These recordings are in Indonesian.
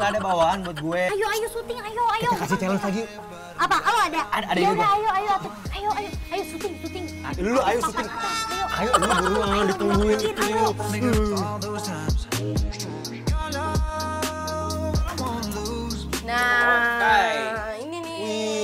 nggak ada bawaan buat gue. Ayo syuting, ayo. Kita kasih challenge lagi. Apa? Oh ada. Ada ya juga. udah, ayo syuting. Lu ayo syuting. Ayo lu buruan ditungguin. Nah, ini nih.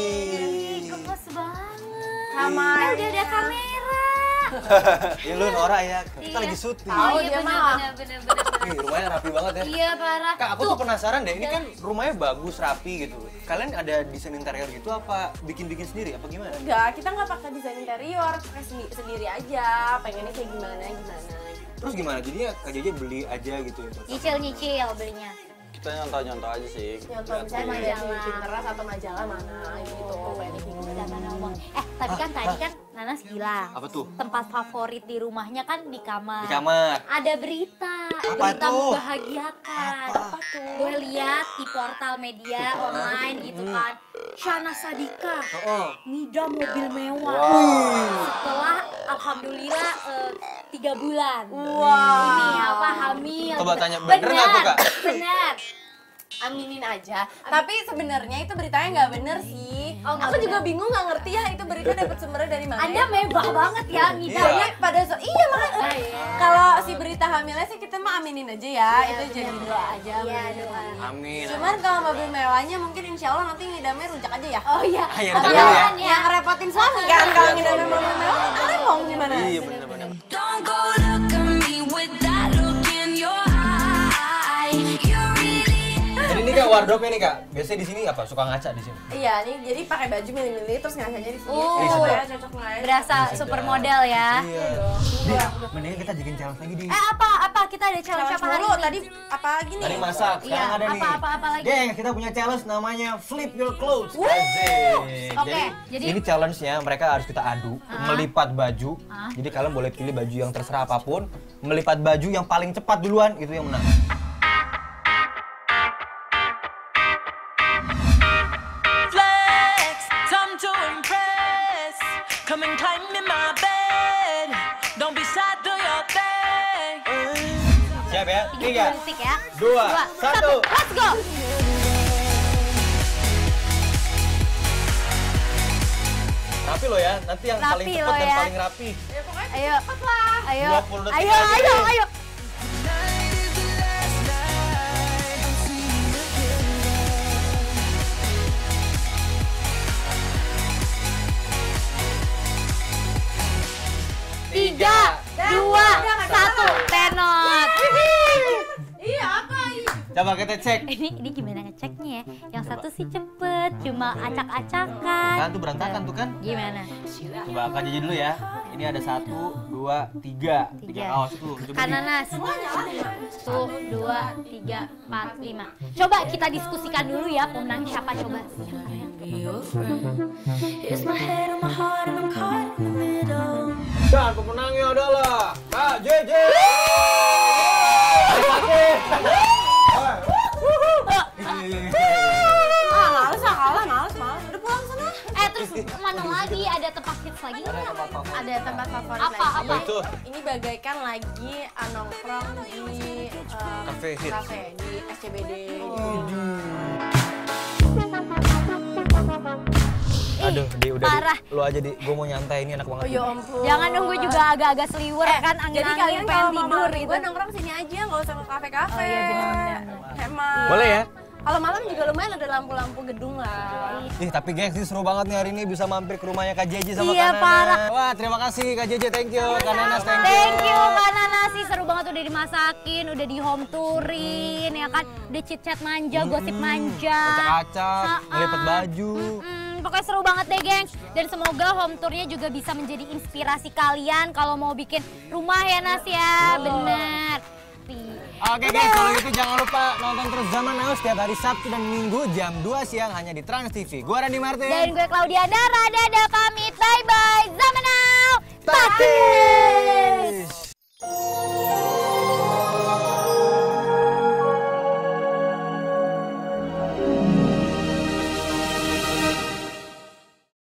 Gemes banget. Sama Udah ada kamera. Ya lu Nora ya, kita lagi syuting. Tahu dia mah. Bener. Nih rumahnya rapi banget ya. Iya parah. Kak, aku tuh penasaran deh, ini kan rumahnya bagus, rapi gitu. Kalian ada desain interior gitu apa bikin-bikin sendiri apa gimana? Enggak, kita nggak pakai desain interior, pakai sendiri aja. Pengennya kayak gimana. Terus gimana? Jadinya Kak Jeje beli aja gitu ya? Nyicil belinya. Kita nyontoh aja sih. Contoh misalnya majalah Pinterest atau majalah mana gitu. Pengennya kayak gimana. Zaman ngomong. Tapi kan tadi kan Nanas bilang. Apa tuh? Tempat favorit di rumahnya kan di kamar. Di kamar. Ada berita. Apa Berita tuh? membahagiakan. Apa tuh? Gue lihat di portal media online gitu kan. Shana Sadika ngidam mobil mewah. Setelah alhamdulillah 3 bulan. Ini apa hamil. Coba tanya, bener nggak tuh, Kak? Bener. Aminin aja. Tapi sebenarnya itu beritanya nggak bener sih. Oh, nggak Aku juga bener. bingung nggak ngerti ya itu berita dapat sumbernya dari mana. Anda mewah banget ya ngidamnya. Iya makanya. Kalau si berita hamilnya sih kita mah aminin aja ya. Itu jadi doa aja. Iya doa. Amin. Cuman kalau mobil mewahnya mungkin insya Allah nanti ngidamnya rujak aja ya. Oh iya. Ayo, Tapi dulu ya. jangan Yang ngerepotin suami kan kalau ngidamnya mobil mewah. Kalian mau gimana? Iya bener-bener. Don't go look at me with that look in your eye. You really Jadi ini Kak wardrobe nih Kak. Biasanya di sini apa? Suka ngaca di sini. Iya nih jadi pakai baju milih-milih terus ngacanya di sini. Iya, Cocok nggak ya? berasa supermodel ya. Iya. Mendingan kita bikin challenge lagi di. Apa kita ada challenge apa hari Dulu ini? tadi apa lagi nih? Tadi masak, Iya, sekarang ada nih. apa lagi? Geng, kita punya challenge namanya Flip Your Clothes. Asik. Oke, jadi- ini challenge-nya mereka harus kita adu melipat baju. Jadi kalian boleh pilih baju yang terserah apapun. Melipat baju yang paling cepat duluan itu yang menang. flex, time to impress. Come and climb in my bed. Don't be shy, do your thing. Siap ya? 30 detik ya. 2, 1. Let's go. Rapi lo ya, nanti yang paling Rapi cepat lo dan ya. paling rapi. Ayo. Ayo. 20 detik Ayo, lagi. ayo. Tiga, dua, satu, tenot. Iya apa ini? Coba kita cek. Ini gimana ngeceknya ya? Yang satu sih cepet, cuma acak-acakan. Kan tuh berantakan tuh kan. Gimana? Coba Kak Jeje dulu ya. Ini ada 1, 2, 3. 3 kaos tuh. Coba di- Kananas. 1, 2, 3, 4, 5. Coba kita diskusikan dulu ya pemenang siapa coba. It's my head on my heart and I'm caught in the middle. Dan pemenangnya adalah Kak Jeje. Males. Udah pulang sana. Terus mana lagi ada tempat hits lagi nggak? Ada tempat favorit Apa, lagi. apa? Itu. Ini bagaikan lagi nongkrong di Cafe hits. Cafe di SCBD. Aduh, dia udah parah. lu aja di gua mau nyantai ini enak banget. Oh ya ampun. Jangan nunggu juga agak-agak seliwer kan Jadi angin-angin kalian pengen kalau mau tidur malam gitu. gue nongkrong sini aja, nggak usah ke kafe-kafe. Oh iya, benar-benar. Hemat. Boleh ya? Kalau malam juga lumayan ada lampu-lampu gedung lah. Ih, tapi gengs ini seru banget nih hari ini bisa mampir ke rumahnya Kak Jeje sama Iya, Kak Nanas. parah. Wah, terima kasih Kak Jeje, thank you. Kak Nanas, thank you. Thank you Kak Nana sih, seru banget udah dimasakin, udah di home tourin ya kan. Udah chit-chat manja, gosip manja. Acak-acak, Ha-ha. ngelipet baju. Pokoknya seru banget deh gengs. Dan semoga home tournya juga bisa menjadi inspirasi kalian kalau mau bikin rumah ya Nas ya. Bener. Oke guys, kalau gitu jangan lupa nonton terus Zaman Now setiap hari Sabtu dan Minggu jam 2 siang hanya di Trans TV. Gua Randy Martin. Dan gue Claudia Dara, dadah pamit, bye-bye. Zaman Now. Takdir.